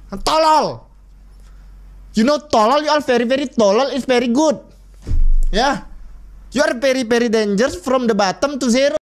Tolol. You know tolol, you are very tolol is very good. Yeah. You are very dangerous from the bottom to zero.